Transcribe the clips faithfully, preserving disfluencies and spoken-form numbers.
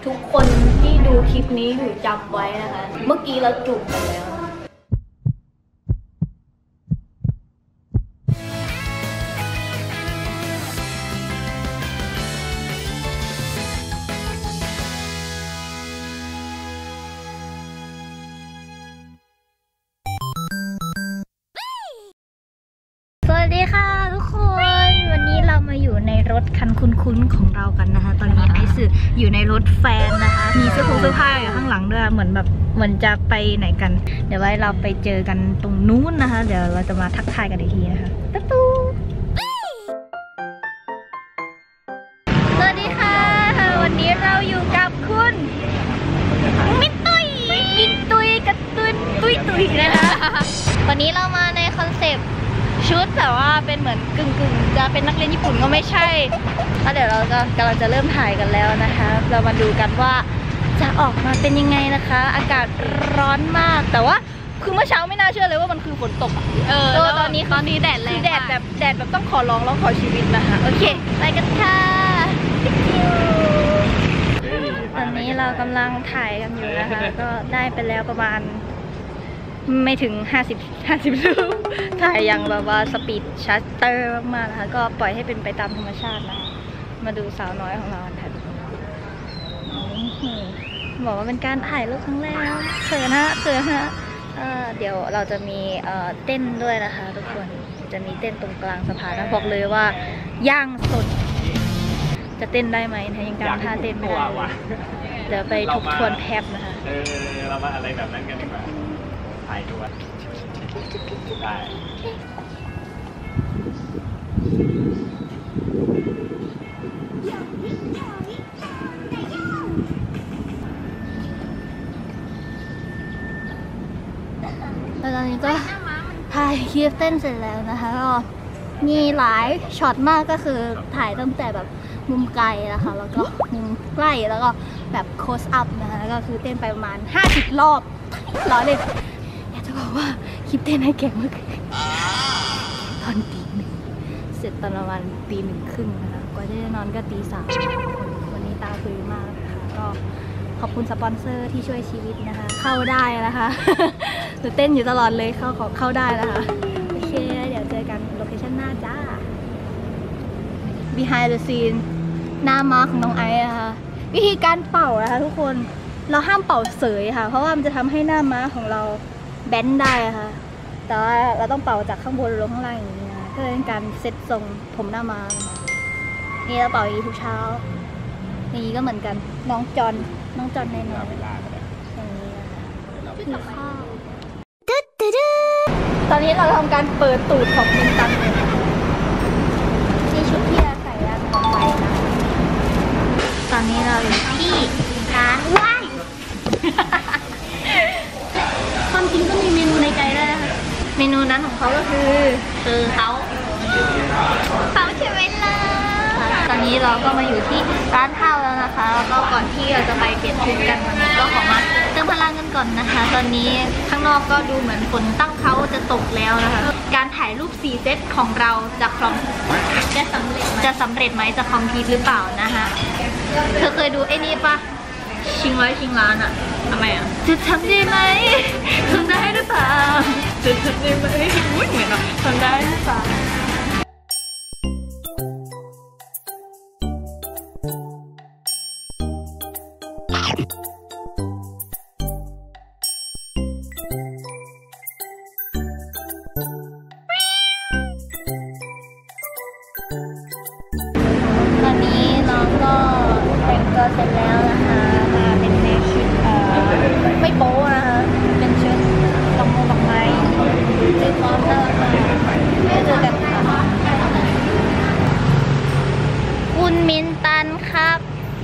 ทุกคนที่ดูคลิปนี้อยู่จำไว้นะคะเมื่อกี้เราจูบกันแล้วสวัสดีค่ะทุกคนวันนี้เรามาอยู่ในรถคันคุ้นๆของเรากันนะคะตอนนี้ไอซ์อยู่ในรถแฟนนะคะมีเสื้อผงเสื้อผ้าอยู่ข้างหลังด้วยเหมือนแบบเหมือนจะไปไหนกันเดี๋ยวไว้เราไปเจอกันตรงนู้นนะคะเดี๋ยวเราจะมาทักทายกันอีกทีนะคะตุ๊ตูสวัสดีค่ะวันนี้เราอยู่กับคุณมินตุยมินตุยกับตุนตุยตุยนะคะวันนี้เรามาในคอนเซปต์ชุดแต่ว่าเป็นเหมือนกึ่งกึ่งจะเป็นนักเรียนญี่ปุ่นก็ไม่ใช่แล้วเดี๋ยวเราจะกำลังจะเริ่มถ่ายกันแล้วนะคะเรามาดูกันว่าจะออกมาเป็นยังไงนะคะอากาศร้อนมากแต่ว่าคือเมื่อเช้าไม่น่าเชื่อเลยว่ามันคือฝนตกอ่ะเออแล้วตอนนี้ตอนนี้แดดแรงแดดแบบแดดแบบต้องขอร้องร้องขอชีวิตนะคะโอเคไปกันค่ะตอนนี้เรากำลังถ่ายกันอยู่นะคะก็ได้ไปแล้วประมาณไม่ถึงห้าสิบ ห้าสิบรูปถ่ายอย่างแบบว่าสปีดชัตเตอร์มากๆนะคะก็ปล่อยให้เป็นไปตามธรรมชาตินะมาดูสาวน้อยของเราค่ะบอกว่าเป็นการถ่ายรูปครั้งแรกเขินฮะเขินฮะเดี๋ยวเราจะมีเต้นด้วยนะคะทุกคนจะมีเต้นตรงกลางสะพานนะบอกเลยว่าย่างสดจะเต้นได้ไหมนะยังจำท่าเต้นไม่ได้เดี๋ยวไปทบทวนแพปนะคะเออเรามาอะไรแบบนั้นกันดีกว่าถ่ายด้วยได้แล้วตอนนี้ก็ถ่ายคลิปเต้นเสร็จแล้วนะคะก็มีหลายช็อตมากก็คือถ่ายตั้งแต่แบบมุมไกลนะคะแล้วก็มุมใกล้แล้วก็แบบโคสอัพนะคะแล้วก็คือเต้นไปประมาณห้าสิบรอบล้อเล่นอยากจะบอกว่าคลิปเต้นให้เก่งมากตอนตีหนึ่งเสร็จตอนประมาณตีหนึ่งครึ่งนะคะกว่าจะนอนก็ตีสามวันนี้ตาคุยมากนะคะก็ขอบคุณสปอนเซอร์ที่ช่วยชีวิตนะคะเข้าได้นะคะหนูเต้นอยู่ตลอดเลยเข้าขอเข้าได้นะคะโอเคเดี๋ยวเจอกันโลเคชั่นหน้าจ้า behind the scene หน้าม้าของน้องไอซ์นะคะวิธีการเป่านะคะทุกคนเราห้ามเป่าเสยค่ะเพราะว่ามันจะทำให้หน้าม้าของเราแบนได้ค่ะแต่ว่าเราต้องเป่าจากข้างบนลงข้างล่างอย่างนี้นะเพื่อเป็นการเซตทรงผมหน้าม้านี่เราเป่าอย่างนี้ทุกเช้าอย่างนี้ก็เหมือนกันน้องจอนน้องจอนในน้องอย่างนี้นะคะข้าวตอนนี้เราทำการเปิดตูดของมินตันเลยนี่ชุดที่เราใส่ยาต่อไปนะตอนนี้เราอยู่ที่ร้านว้ายความจริงก็มีเมนูในใจแล้วนะคะเมนูนั้นของเขาก็คือคือเขาเขาใช่ไหมล่ะตอนนี้เราก็มาอยู่ที่ร้านข้าวแล้วนะคะแล้วก็ก่อนที่เราจะไปเปลี่ยนชุดกันวันนี้ก็ขอมาเติมพลังกันก่อนนะคะตอนนี้ข้างนอกก็ดูเหมือนฝนตั้งเขาจะตกแล้วนะคะการถ่ายรูปสี่เซตของเราจะครองจะสำเร็จจะสำเร็จไหมจะคอมพลีทหรือเปล่านะคะเธอเคยดูไอ้นี่ปะชิงร้อยชิงล้านอะทำไมอะจะทำได้ไหมทำได้หรือเปล่าจะทำได้ไหมอุ้ยเหมือนอะทำได้หรือเปล่าตอนนี้น้องก็แต่งตัวเสร็จแล้วนะคะมาเป็นในชุดเอ่อไม่โป๊นะคะเป็นชุดดอกไม้ดอกไม้ชุดพร้อมแล้วค่ะเจอกันค่ะคุณมินตันครับ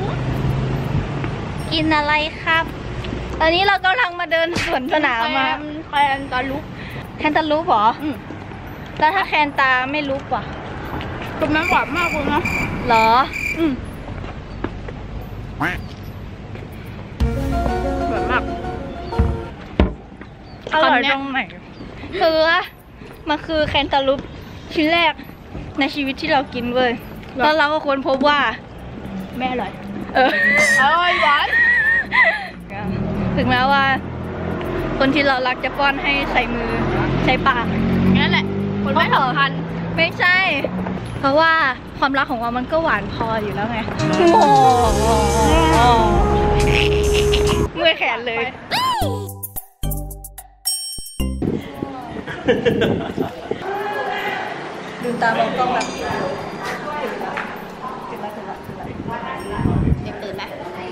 กินอะไรครับตอนนี้เรากำลังมาเดินสวนสนามมาแคนตาลุกแคนตาลุกเหรอแล้วถ้าแคนตาไม่ลุกว่ะคุณมันหวานมากคุณนะเหรออืมหวานมากอร่อยตรงไหนคือมันคือแคนตาลูปชิ้นแรกในชีวิตที่เรากินเว้ยแล้วเราก็ค้นพบว่าแม่อร่อยเอออร่อยหวานถึงแม้ว่าคนที่เรารักจะป้อนให้ใส่มือใช้ปากนั่นแหละคนไม่สำคัญไม่ใช่ เพราะว่าความรักของเรามันก็หวานพออยู่แล้วไงโอ้เมื่อยแขนเลยดูตามองกล้องแบบเด็กตื่นไหม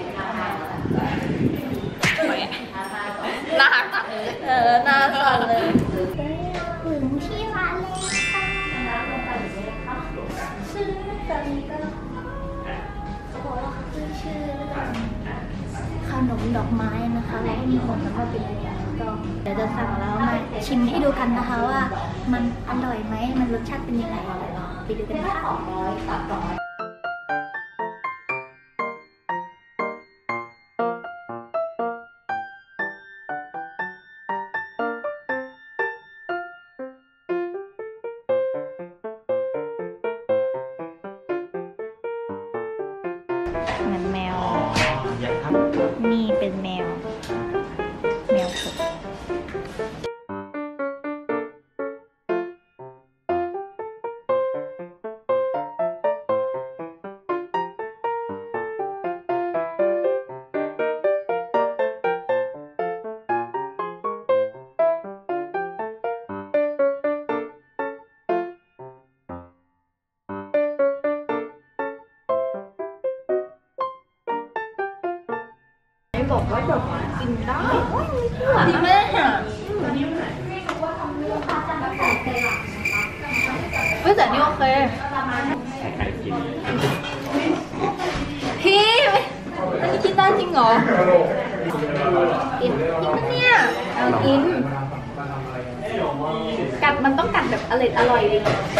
หน้าหักตัดเลยเออหน้าสั่นเลยถึงที่ร้านเลยค่ะชื่อตอนนี้ก็เขาบอกว่าเขาชื่อชื่อขนมดอกไม้นะคะแล้วก็มีคนถามว่าเป็นอะไรก็เดี๋ยวจะสั่งแล้วมาชิมให้ดูกันนะคะว่ามันอร่อยไหมมันรสชาติเป็นยังไงไปดูกันค่ะเหมือนแมวนี่เป็นแมวแมวสดบอกว่าดอกไม้กินได้ดีมากเฮ้ยแต่นี่โอเคพี่อันนี้กินได้จริงเหรอกินกินเนี่ยเอากินกัดมันต้องกัดแบบอร่อยอร่อยดิ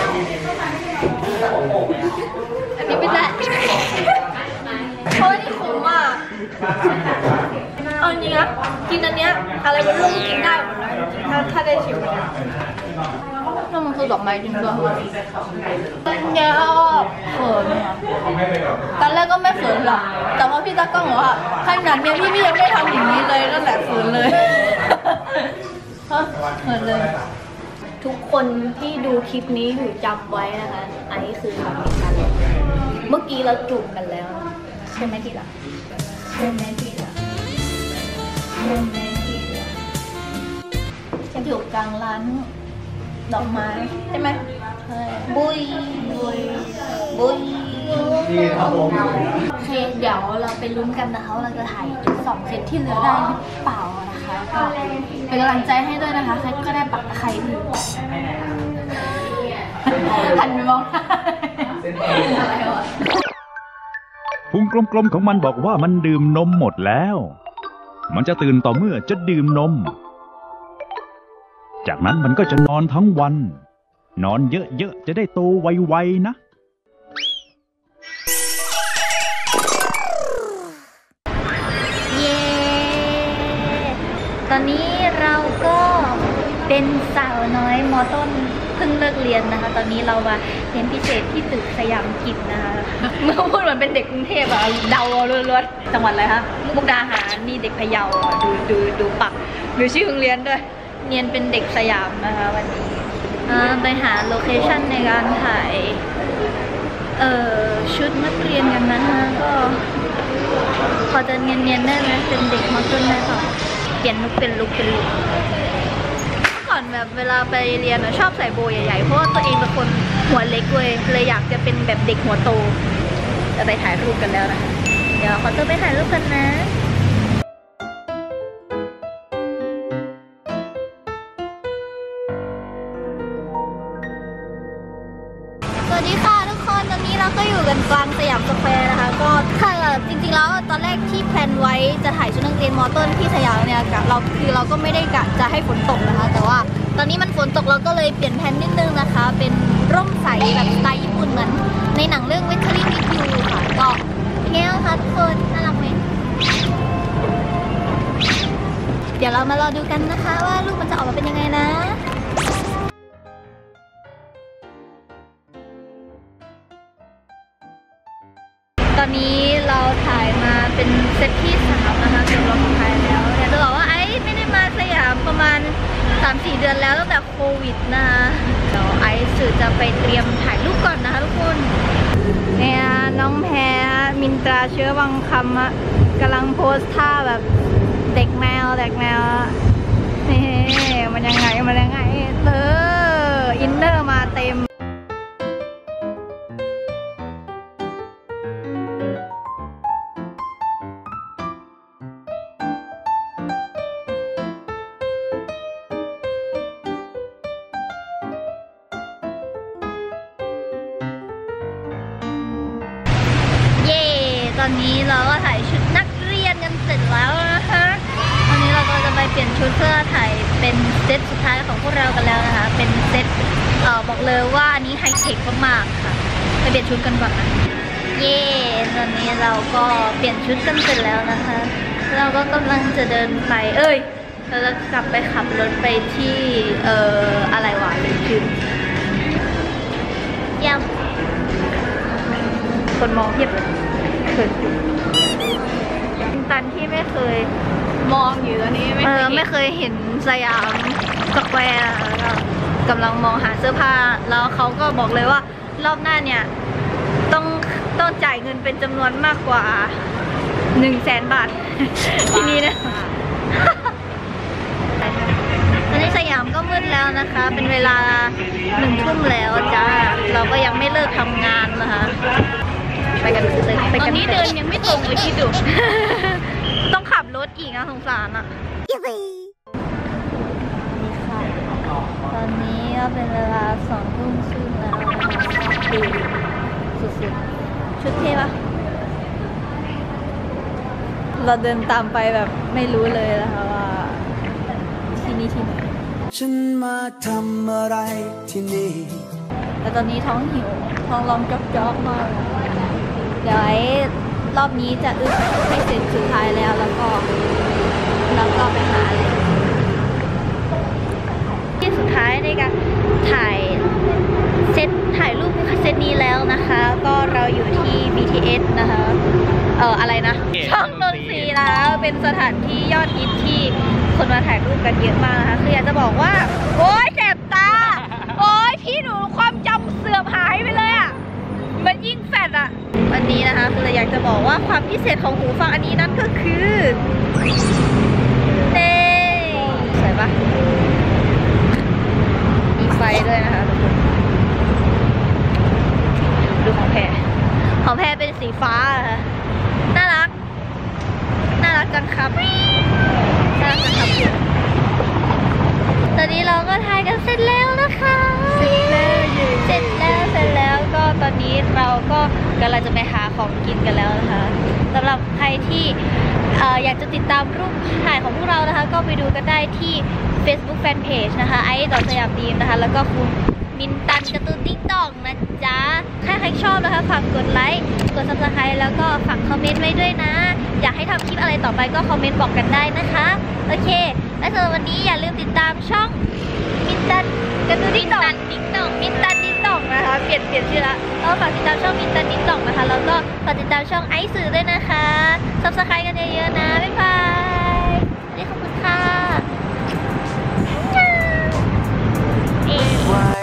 อันนี้ไม่ได้เพราะนี่คุ้มอ่ะเอาจริงนะกินอันเนี้ยอะไรบนโลกกินได้หมดเลยถ้าถ้าได้ชิมเนี่ยนั่นมันคือดอกไม้จริงด้วยเยอะเขินอ่ะตอนแรกก็ไม่เขินหรอกแต่ว่าพี่ตากล้องบอกว่าขนาดเนี้ยพี่พี่ยังไม่ทำอย่างนี้เลยนั่นแหละเขินเลยเขินเลยทุกคนที่ดูคลิปนี้อยู่จำไว้นะคะอันนี้คือคำนี้กันเมื่อกี้เราจูบกันแล้วใช่ไหมพี่ล่ะใช่ไหมพี่ล่ะใช่ไหมพี่ล่ะฉันอยู่กลางร้านดอกไม้ใช่ไหมใช่บุยบุยบุยโอเคเดี๋ยวเราไปลุ้นกันนะคะว่าเราจะถ่ายจุดสองเซตที่เหลือได้หรือเปล่านะคะก็เป็นกำลังใจให้ด้วยนะคะใครก็ได้ปักตะไคร้ดีหันไปมองพุงกลมๆของมันบอกว่ามันดื่มนมหมดแล้ว มันจะตื่นต่อเมื่อจะดื่มนม จากนั้นมันก็จะนอนทั้งวัน นอนเยอะๆจะได้โตไวๆนะเย้ตอนนี้เราก็เป็นสาวน้อยมอต้นเพิ่งเลิกเรียนนะคะตอนนี้เรามาเรียนพิเศษที่ตึกสยามกิจนะคะเมื่อพูดเหมือนเป็นเด็กกรุงเทพอะเดาล้วนๆจังหวัดอะไรคะมุกดาหารนี่เด็กพะเยาดูดูดูปักดูชื่อโรงเรียนด้วยเรียนเป็นเด็กสยามนะคะวันนี้ไปหาโลเคชั่นในการถ่ายเอ่อชุดนักเรียนกันนะคะก็พอจะเนียนๆได้ไหมเป็นเด็กมอต้นได้ป่ะเปลี่ยนลุคเป็นลุคเป็นลุคก่อนแบบเวลาไปเรียนชอบใส่โบใหญ่ๆเพราะว่าตัวเองเป็นคนหัวเล็กเลยเลยอยากจะเป็นแบบเด็กหัวโตจะไปถ่ายรูปกันแล้วนะเดี๋ยวขอตัวไปถ่ายรูปกันนะสวัสดีค่ะทุกคนตอนนี้เราก็อยู่กันกลางสยามสแควร์นะคะก็ถ้าจริงๆแล้วตอนแรกที่แพลนไว้จะถ่ายชุดนักเรียนมอต้นที่สยามเนี่ยเราคือเราก็ไม่ได้กะจะให้ฝนตกนะคะแต่ว่าตอนนี้มันฝนตกเราก็เลยเปลี่ยนแผนนิดนึงนะคะเป็นร่มใสแบบสไตล์ญี่ปุ่นเหมือนในหนังเรื่อง Victory with You ค่ะก็เงี้ยค่ะทุกคนน่ารักไหมเดี๋ยวเรามารอดูกันนะคะว่ารูปมันจะออกมาเป็นยังไงนะตอนนี้เราถ่ายมาเป็นเซตที่สามนะคะเดี๋ยวเราถ่ายแล้วเนี่ยเรามาณ สามสี่ เดือนแล้วตั้งแต่โควิดนะคะเดี๋ยวไอซ์จะไปเตรียมถ่ายรูปก่อนนะคะทุกคนเนี่ยน้องแพรมินตราเชื้อวังคำอะกำลังโพสท่าแบบเด็กแมวเด็กแมวนี่มันยังไงมันยังไงเอออินเนอร์มาเต็มตอนนี้เราก็ถ่ายชุดนักเรียนกันเสร็จแล้วนะคะตอนนี้เราก็จะไปเปลี่ยนชุดเพื่อถ่ายเป็นเซตสุดท้ายของพวกเรากันแล้วนะคะเป็นเซตเอ่อบอกเลยว่าอันนี้ไฮเทคมากๆค่ะไปเปลี่ยนชุดกันก่อนนะเย่ตอนนี้เราก็เปลี่ยนชุดกันเสร็จแล้วนะคะเราก็กำลังจะเดินไปเอ้ยเราจะกลับไปขับรถไปที่เอ่ออะไรวะลืมชื่อยังคนมองเพียบเลยตันที่ไม่เคยมองอยู่ตอนนี้ไม่เคยไม่เคยเห็นสยามสแควร์แล้วกำลังมองหาเสื้อผ้าแล้วเขาก็บอกเลยว่ารอบหน้าเนี่ยต้องต้องจ่ายเงินเป็นจำนวนมากกว่าหนึ่งแสนบาทที่นี่นะตอนนี้สยามก็มืดแล้วนะคะเป็นเวลาหนึ่งทุ่มแล้วจ้าเราก็ยังไม่เลิกทำงานนะคะไปกันเลยไปกันตอนนี้เดินยังไม่ตรงเลยคิดดู ต้องขับรถอีกนะสงสารอ่ะนี่ค่ะตอนนี้ก็เป็นเวลาสองทุ่มครึ่งแล้วดีสุดๆชุดเท่ปะเราเดินตามไปแบบไม่รู้เลยนะคะว่าที่นี่ที่ไหนฉันมาทำอะไรที่นี่แต่ตอนนี้ท้องหิวท้องร้องจ๊อกๆมากเดี๋ยวไอ้รอบนี้จะอึดให้เสร็จสุดท้ายแล้วแล้วก็แล้วก็ไปหาเลยที่สุดท้ายในการถ่ายเซตถ่ายรูปเซตนี้แล้วนะคะก็เราอยู่ที่ บี ที เอส นะคะเอออะไรนะช่องนนทรีแล้วเป็นสถานที่ยอดฮิตที่คนมาถ่ายรูปกันเยอะมากนะคะคืออยากจะบอกว่าโอ๊ยแสบตาโอ๊ยพี่หนูความจำเสื่อมหายไปเลยอ่ะมันยิ่งแฟดอ่ะวันนี้นะคะคืออยากจะบอกว่าความพิเศษของหูฟังอันนี้นั่นก็คือเต้สวยปะมีไฟด้วยนะคะทุกคนดูของแพรของแพรเป็นสีฟ้าค่ะน่ารักน่ารักจังครับน่ารักจังครับตอนนี้เราก็ถ่ายกันเสร็จแล้วนะคะเสร็จแล้วเสร็จแล้วเสร็จแล้วก็ตอนนี้เราก็กำลังจะไปหาของกินกันแล้วนะคะสำหรับใครที่อยากจะติดตามรูปถ่ายของพวกเรานะคะก็ไปดูกันได้ที่ Facebook Fanpage นะคะไอซ์ดอทสยามดีมนะคะแล้วก็คุณมินตันการ์ตูนติ๊กต็อกนะจ๊ะถ้าใครชอบนะคะฝากกดไลค์กด ซับสไครบ์ แล้วก็ฝากคอมเมนต์ไว้ด้วยนะอยากให้ทำคลิปอะไรต่อไปก็คอมเมนต์บอกกันได้นะคะโอเคและสำหรับวันนี้อย่าลืมติดตามช่องมินตันการ์ตูนติ๊กต็อกติ๊กต็อกมินตันติ๊กต็อกนะคะเปลี่ยนเปลี่ยนชื่อละแล้วฝากติดตามช่องมินตันติ๊กต็อกนะคะแล้วก็ฝากติดตามช่องไอซ์สื่อด้วยนะคะ ซับสไครบ์ กันเยอะๆนะบ๊ายบายขอบคุณค่ะ